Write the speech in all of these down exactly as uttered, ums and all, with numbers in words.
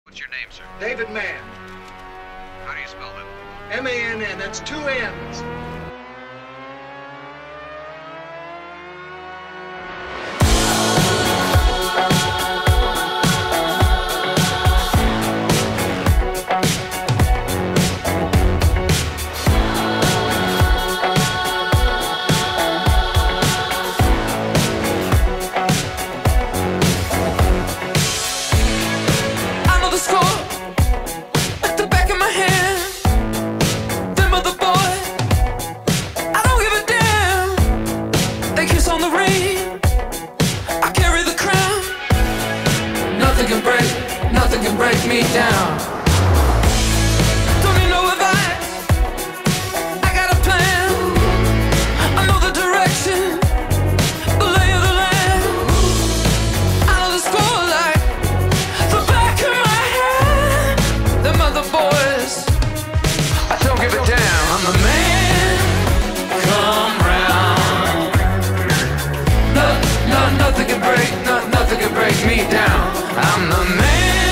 What's your name, sir? David Mann. How do you spell that? M A N N. That's two N's. Nothing can break me down. Don't need no advice, I got a plan. I know the direction, the lay of the land. I know the score like the back of my hand. Them other boys, I don't give a damn. I'm the man, come round. No, no, nothing can break, no, nothing can break me down. I'm the man.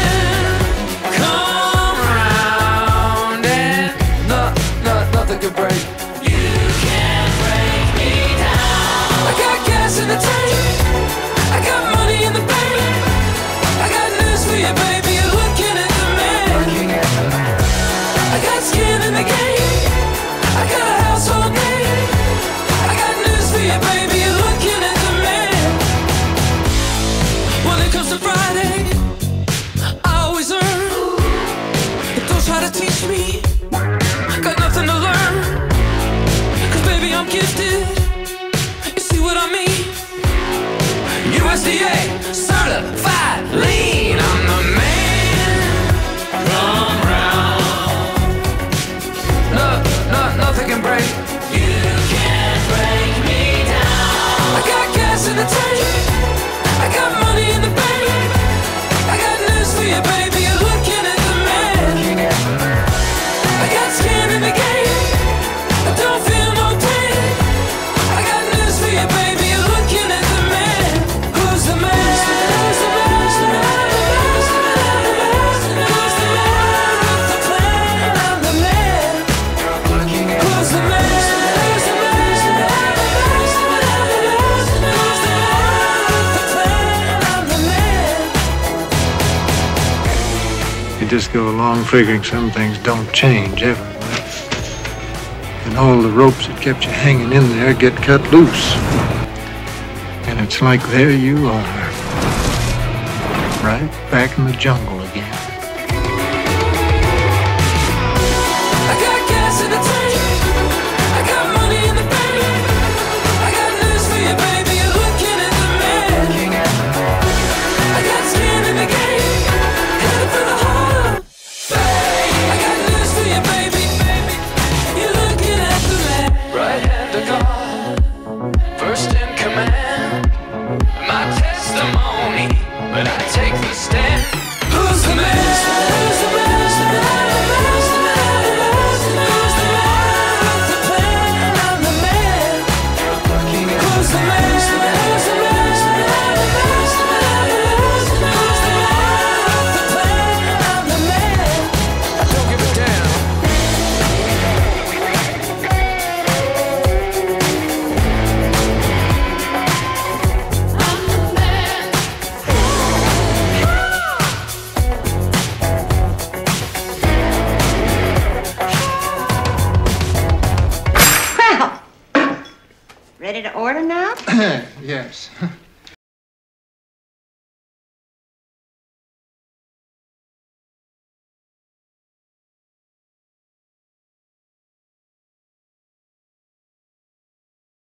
Nothing can break. You can't break me down. I got gas in the tank, I got money in the bank. I got news for you, baby, you're looking at the man. I got skin in the game, I got a household name. I got news for you, baby, you're looking at the man. When it comes to Friday, I always earn. Don't try to teach me, got nothing to learn. Cause baby I'm gifted, you see what I mean? U S D A certified lean. I'm the man, come round. No, no, nothing can break. You can't break me down. I got gas in the tank, I got money in the bank. I got news for you, baby, you're looking at the man. I got skin in the game, I don't feel no pain. I got news for you, baby, you're looking at the man. Who's the man? Who's the man? Who's the man? Who's the man? Who's the man with the plan? I'm the man. Who's the man? Who's the man? Who's the man? Who's the man with the plan? I'm the man. You just go along figuring some things don't change ever. And all the ropes that kept you hanging in there get cut loose. And it's like there you are, right back in the jungle again. I got gas in the tank, I got money in the bank. I got news for you, baby, you're looking at the man. I got skin in the game, headed for the heart. I got news for you, baby, baby, you're looking at the man. Right hand of God, first in command. My testimony, but I take the stand. Who's the man? Who's the man? Who's the man? Who's the man? Who's the man with the plan? I'm the man. Who's the man? Who's the man? Who's the man? Who's the man? Who's the man with the plan? I'm the man. I don't give a damn. Ready to order now? Yes.